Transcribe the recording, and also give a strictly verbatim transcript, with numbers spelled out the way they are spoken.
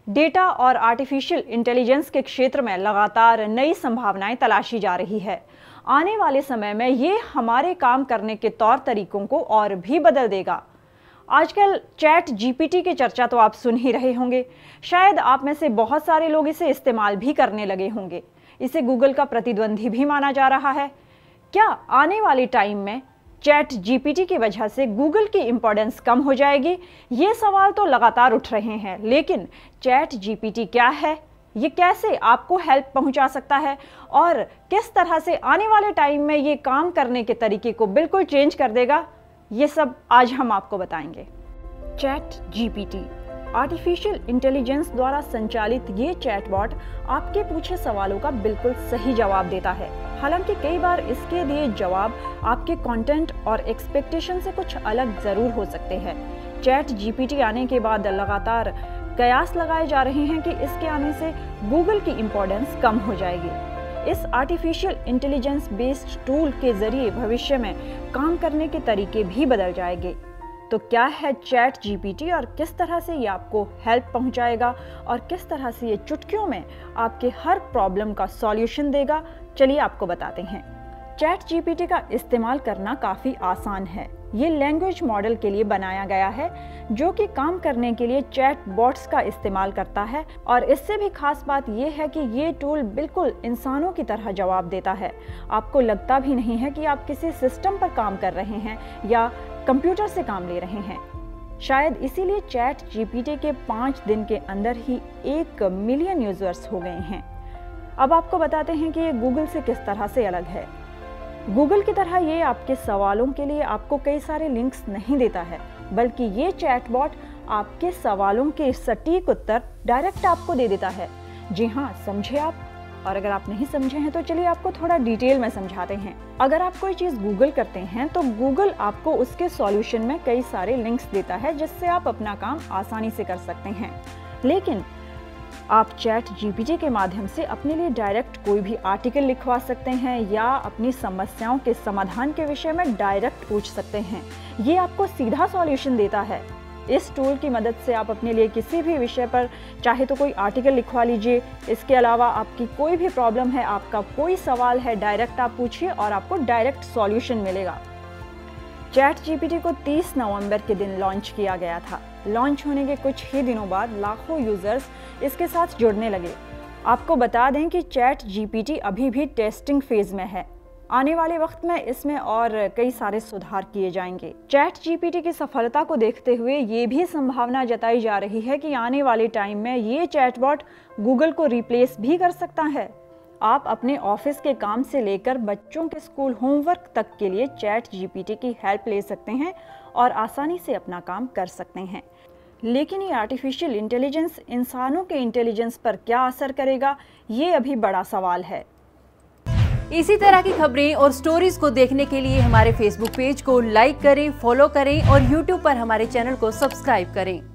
Data और artificial intelligence के क्षेत्र में लगातार नई संभावनाएं तलाशी जा रही है। आने वाले समय में ये हमारे काम करने के तौर तरीकों को और भी बदल देगा। आजकल चैट जीपीटी की चर्चा तो आप सुन ही रहे होंगे। शायद आप में से बहुत सारे लोग इसे इस्तेमाल भी करने लगे होंगे। इसे गूगल का प्रतिद्वंदी भी माना जा रहा है। क्या आने वाले टाइम में चैट जीपीटी की वजह से गूगल की इंपॉर्टेंस कम हो जाएगी? ये सवाल तो लगातार उठ रहे हैं। लेकिन चैट जीपीटी क्या है, ये कैसे आपको हेल्प पहुंचा सकता है और किस तरह से आने वाले टाइम में ये काम करने के तरीके को बिल्कुल चेंज कर देगा, ये सब आज हम आपको बताएंगे। चैट जीपीटी आर्टिफिशियल इंटेलिजेंस द्वारा संचालित ये चैटबॉट आपके पूछे सवालों का बिल्कुल सही जवाब देता है। हालांकि कई बार इसके दिए जवाब आपके कंटेंट और एक्सपेक्टेशन से कुछ अलग जरूर हो सकते हैं। चैट जीपीटी आने के बाद लगातार कयास लगाए जा रहे हैं कि इसके आने से गूगल की इंपॉर्टेंस कम हो जाएगी। इस आर्टिफिशियल इंटेलिजेंस बेस्ड टूल के जरिए भविष्य में काम करने के तरीके भी बदल जाएंगे। तो क्या है चैट जीपीटी और किस तरह से ये आपको हेल्प पहुंचाएगा और किस तरह से ये चुटकियों में आपके हर प्रॉब्लम का सॉल्यूशन देगा, चलिए आपको बताते हैं। चैट जीपीटी का इस्तेमाल करना काफ़ी आसान है। ये लैंग्वेज मॉडल के लिए बनाया गया है जो कि काम करने के लिए चैट बॉट्स का इस्तेमाल करता है। और इससे भी खास बात यह है कि ये टूल बिल्कुल इंसानों की तरह जवाब देता है। आपको लगता भी नहीं है कि आप किसी सिस्टम पर काम कर रहे हैं या कंप्यूटर से काम ले रहे हैं। शायद इसीलिए चैट जीपीटी के पाँच दिन के अंदर ही एक मिलियन यूजर्स हो गए हैं। अब आपको बताते हैं कि ये गूगल से किस तरह से अलग है। गूगल की तरह ये आपके सवालों के लिए आपको कई सारे लिंक्स नहीं देता है, बल्कि ये चैटबॉट आपके सवालों के सटीक उत्तर डायरेक्ट आपको दे देता है। जी हाँ, समझे आप। और अगर आप नहीं समझे हैं तो चलिए आपको थोड़ा डिटेल में समझाते हैं। अगर आप कोई चीज़ गूगल करते हैं तो गूगल आपको उसके सॉल्यूशन में कई सारे लिंक्स देता है जिससे आप अपना काम आसानी से कर सकते हैं। लेकिन आप चैट जीपीटी के माध्यम से अपने लिए डायरेक्ट कोई भी आर्टिकल लिखवा सकते हैं या अपनी समस्याओं के समाधान के विषय में डायरेक्ट पूछ सकते हैं। ये आपको सीधा सॉल्यूशन देता है। इस टूल की मदद से आप अपने लिए किसी भी विषय पर चाहे तो कोई आर्टिकल लिखवा लीजिए। इसके अलावा आपकी कोई भी प्रॉब्लम है, आपका कोई सवाल है, डायरेक्ट आप पूछिए और आपको डायरेक्ट सॉल्यूशन मिलेगा। चैट जीपीटी को तीस नवंबर के दिन लॉन्च किया गया था। लॉन्च होने के कुछ ही दिनों बाद लाखों यूजर्स इसके साथ जुड़ने लगे। आपको बता दें कि चैट जीपीटी अभी भी टेस्टिंग फेज में है। आने वाले वक्त में इसमें और कई सारे सुधार किए जाएंगे। चैट जीपीटी की सफलता को देखते हुए ये भी संभावना जताई जा रही है कि आने वाले टाइम में ये चैटबॉट गूगल को रिप्लेस भी कर सकता है। आप अपने ऑफिस के काम से लेकर बच्चों के स्कूल होमवर्क तक के लिए चैट जीपीटी की हेल्प ले सकते हैं और आसानी से अपना काम कर सकते हैं। लेकिन ये आर्टिफिशियल इंटेलिजेंस इंसानों के इंटेलिजेंस पर क्या असर करेगा, ये अभी बड़ा सवाल है। इसी तरह की खबरें और स्टोरीज को देखने के लिए हमारे फेसबुक पेज को लाइक करें, फॉलो करें और यूट्यूब पर हमारे चैनल को सब्सक्राइब करें।